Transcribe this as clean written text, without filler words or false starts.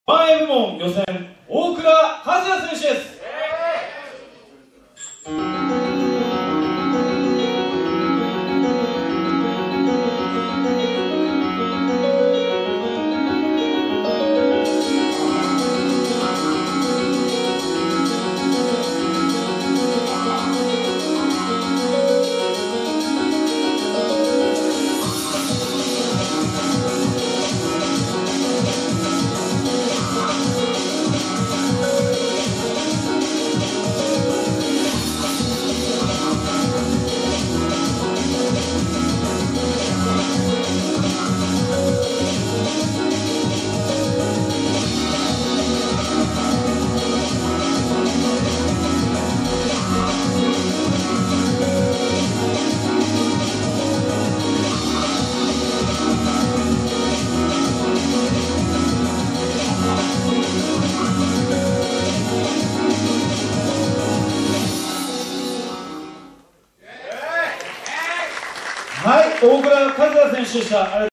前部門予選、大倉和也選手です。はい、大倉和也選手でした。